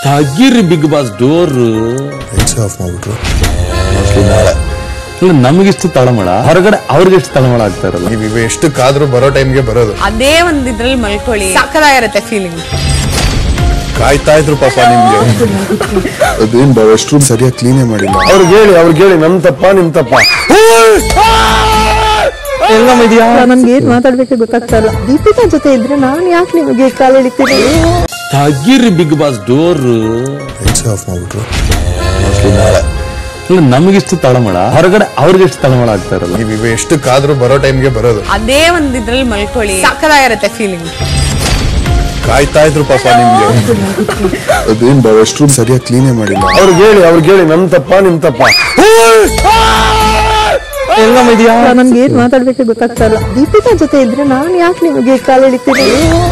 ತಗಿರಿ Bigg Boss door off ಮಾಡ್ಬಿಟ್ರು. ನಾಳೆ ನಮಗಿಷ್ಟು ತಳಮಳ, ಹೊರಗಡೆ ಅವ್ರಿಗೆಷ್ಟು ತಳಮಳ ಆಗ್ತಾ ಇರಲ್ಲ. ನೀವು ಎಷ್ಟಕ್ಕಾದ್ರೂ ಬರೋ ಟೈಮ್ಗೆ ಬರೋದು. ಅದೇ ಒಂದ್ ಇದ್ರಲ್ಲಿ ಮಲ್ಕೊಳ್ಳಿ, ಸಕ್ಕದಾಗಿರುತ್ತೆ ಫೀಲಿಂಗ್. ಕಾಯ್ತಾ ಇದ್ರು ಪಾಪ ನಿಮ್ಗೆ. ಅದೇನ್ ರೆಸ್ಟ್ ರೂಮ್ ಸರಿಯಾಗಿ ಕ್ಲೀನೇ ಮಾಡಿಲ್ಲ. ಅವ್ರಿಗೆ ಹೇಳಿ ನಮ್ ತಪ್ಪ ನಿಮ್ ತಪ್ಪ. ನನ್ಗೆ ಏನ್ ಮಾತಾಡ್ಬೇಕು ಗೊತ್ತಾಗ್ತಾ ಇಲ್ಲ. ದೀಪಿಕಾ ಜೊತೆ ಇದ್ರೆ ನಾನು ಯಾಕೆ ನಿಮಗೆ ಕಾಲ್ ಹಿಡಿತೀನಿ? ತಗಿರಿ ಬಿಗ್ ಬಾಸ್ ಡೋರ್ ಆಫ್ ಮಾಡ್ಬಿಟ್ರು. ನಾಳೆ ನಮಗಿಷ್ಟು ತಳಮಳ, ಹೊರಗಡೆ ಅವ್ರಿಗೆಷ್ಟು ತಳಮಳ ಆಗ್ತಾ ಇರಲ್ಲ. ನೀವು ಎಷ್ಟಕ್ಕಾದ್ರೂ ಬರೋ ಟೈಮ್ಗೆ ಬರೋದು. ಅದೇ ಒಂದ್ ಇದ್ರಲ್ಲಿ ಮಲ್ಕೊಳ್ಳಿ, ಸಕ್ಕದಾಗಿರುತ್ತೆ ಫೀಲಿಂಗ್. ಕಾಯ್ತಾ ಇದ್ರು ಪಾಪ ನಿಮ್ಗೆ. ಅದೇನ್ ರೆಸ್ಟ್ ರೂಮ್ ಸರಿಯಾಗಿ ಕ್ಲೀನೇ ಮಾಡಿಲ್ಲ. ಅವ್ರಿಗೆ ಹೇಳಿ ನಮ್ ತಪ್ಪ ನಿಮ್ ತಪ್ಪ. ನನ್ಗೆ ಏನ್ ಮಾತಾಡ್ಬೇಕು ಗೊತ್ತಾಗ್ತಾ ಇಲ್ಲ. ದೀಪಿಕಾ ಜೊತೆ ಇದ್ರೆ ನಾನು ಯಾಕೆ ನಿಮಗೆ ಕಾಲ್ ಹಿಡಿತೀನಿ?